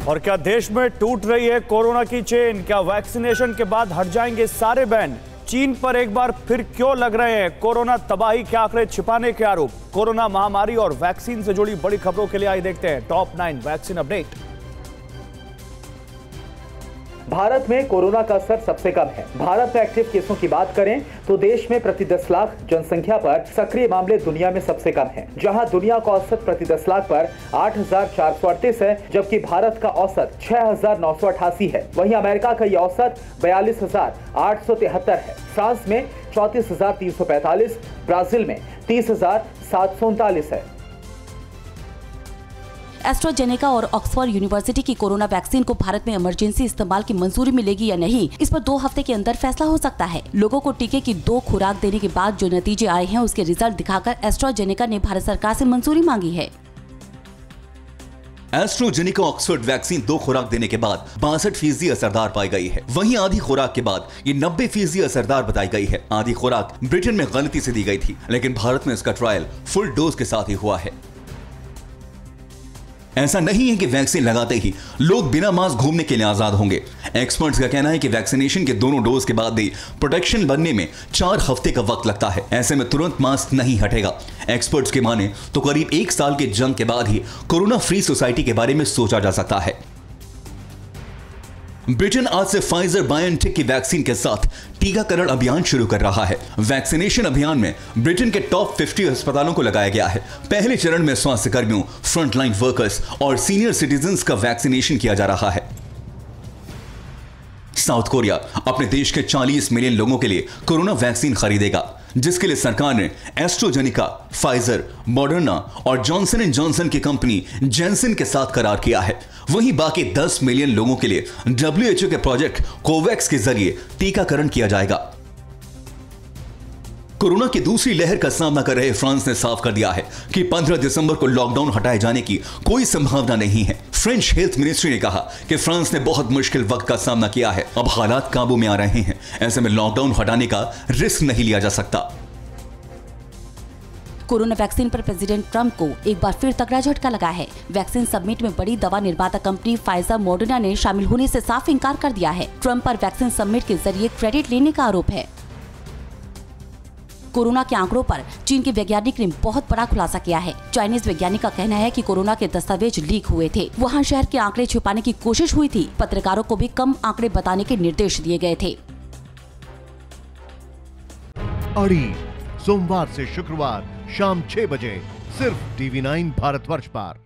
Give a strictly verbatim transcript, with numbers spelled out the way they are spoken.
और क्या देश में टूट रही है कोरोना की चेन? क्या वैक्सीनेशन के बाद हट जाएंगे सारे बैन? चीन पर एक बार फिर क्यों लग रहे हैं कोरोना तबाही के आंकड़े छिपाने के आरोप? कोरोना महामारी और वैक्सीन से जुड़ी बड़ी खबरों के लिए आइए देखते हैं top nine vaccine update. Bharat में कोरोना का असर सबसे कम है। भारत में एक्टिव केसों की बात करें तो देश में प्रति दस लाख जनसंख्या पर सक्रिय मामले दुनिया में सबसे कम हैं, जहां दुनिया का औसत प्रति दस लाख पर आठ हजार चार सौ अड़तीस है, जबकि भारत का औसत छह हजार नौ सौ अठासी है। वहीं अमेरिका का यह औसत बयालीस हजार आठ सौ तिहत्तर है। फ्रांस में चौंतीस हजार तीन सौ पैंतालीस, ब्राजील में तीस हजार सात सौ उनतालीस है। एस्ट्राजेनेका और ऑक्सफोर्ड यूनिवर्सिटी की कोरोना वैक्सीन को भारत में इमरजेंसी इस्तेमाल की मंजूरी मिलेगी या नहीं, इस पर दो हफ्ते के अंदर फैसला हो सकता है। लोगों को टीके की दो खुराक देने के बाद जो नतीजे आए हैं, उसके रिजल्ट दिखाकर एस्ट्राजेनेका ने भारत सरकार से मंजूरी मांगी है। एस्ट्राजेनेका ऑक्सफोर्ड वैक्सीन दो खुराक देने के बाद बासठ फीसदी असरदार पाई गई है। वहीं आधी खुराक के बाद ये नब्बे फीसदी असरदार बताई गई है। आधी खुराक ब्रिटेन में गलती से दी गई थी, लेकिन भारत में इसका ट्रायल फुल डोज के साथ ही हुआ है। ऐसा नहीं है कि वैक्सीन लगाते ही लोग बिना मास्क घूमने के लिए आजाद होंगे। एक्सपर्ट्स का कहना है कि वैक्सीनेशन के दोनों डोज के बाद भी प्रोटेक्शन बनने में चार हफ्ते का वक्त लगता है। ऐसे में तुरंत मास्क नहीं हटेगा। एक्सपर्ट्स के माने तो करीब एक साल के जंग के बाद ही कोरोना फ्री सोसाइटी के बारे में सोचा जा सकता है। ब्रिटेन आज से फाइजर बायोएनटेक की वैक्सीन के साथ टीकाकरण अभियान शुरू कर रहा है। वैक्सीनेशन अभियान में ब्रिटेन के टॉप पचास अस्पतालों को लगाया गया है। पहले चरण में स्वास्थ्य कर्मियों, फ्रंटलाइन वर्कर्स और सीनियर सिटीजन्स का वैक्सीनेशन किया जा रहा है। साउथ कोरिया अपने देश के चालीस मिलियन लोगों के लिए कोरोना वैक्सीन खरीदेगा, जिसके लिए सरकार ने एस्ट्राजेनेका, फाइजर, मॉडर्ना और जॉनसन एंड जॉनसन की कंपनी जेंसन के साथ करार किया है। वहीं बाकी दस मिलियन लोगों के लिए डब्ल्यू एच ओ के प्रोजेक्ट कोवैक्स के जरिए टीकाकरण किया जाएगा। कोरोना की दूसरी लहर का सामना कर रहे फ्रांस ने साफ कर दिया है कि पंद्रह दिसंबर को लॉकडाउन हटाए जाने की कोई संभावना नहीं है। फ्रेंच हेल्थ मिनिस्ट्री ने कहा कि फ्रांस ने बहुत मुश्किल वक्त का सामना किया है, अब हालात काबू में आ रहे हैं। ऐसे में लॉकडाउन हटाने का रिस्क नहीं लिया जा सकता। कोरोना वैक्सीन पर प्रेसिडेंट ट्रंप को एक बार फिर तगड़ा झटका लगा है। वैक्सीन सबमिट में बड़ी दवा निर्माता कंपनी फाइजर मॉडर्ना ने शामिल होने से साफ इनकार कर दिया है। ट्रंप पर वैक्सीन सबमिट के जरिए क्रेडिट लेने का आरोप है। कोरोना के आंकड़ों पर चीन के वैज्ञानिक ने बहुत बड़ा खुलासा किया है। चाइनीज वैज्ञानिक का कहना है कि कोरोना के दस्तावेज लीक हुए थे। वहां शहर के आंकड़े छुपाने की कोशिश हुई थी। पत्रकारों को भी कम आंकड़े बताने के निर्देश दिए गए थे। अड़ी सोमवार से शुक्रवार शाम छह बजे सिर्फ टीवी नाइन भारतवर्ष पर।